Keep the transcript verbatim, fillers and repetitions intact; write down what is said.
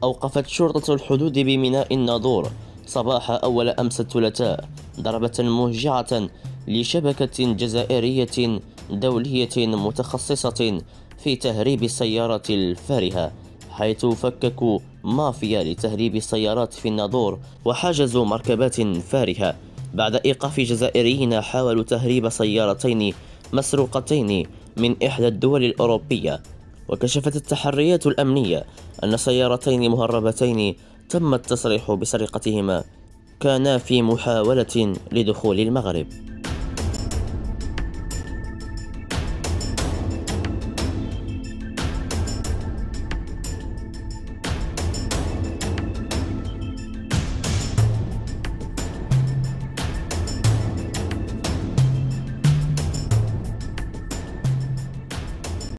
أوقفت شرطة الحدود بميناء الناظور صباح أول أمس الثلاثاء ضربة موجعة لشبكة جزائرية دولية متخصصة في تهريب السيارات الفارهة، حيث فككوا مافيا لتهريب السيارات في الناظور وحجزوا مركبات فارهة بعد إيقاف جزائريين حاولوا تهريب سيارتين مسروقتين من إحدى الدول الأوروبية. وكشفت التحريات الأمنية أن سيارتين مهربتين تم التصريح بسرقتهما كانا في محاولة لدخول المغرب.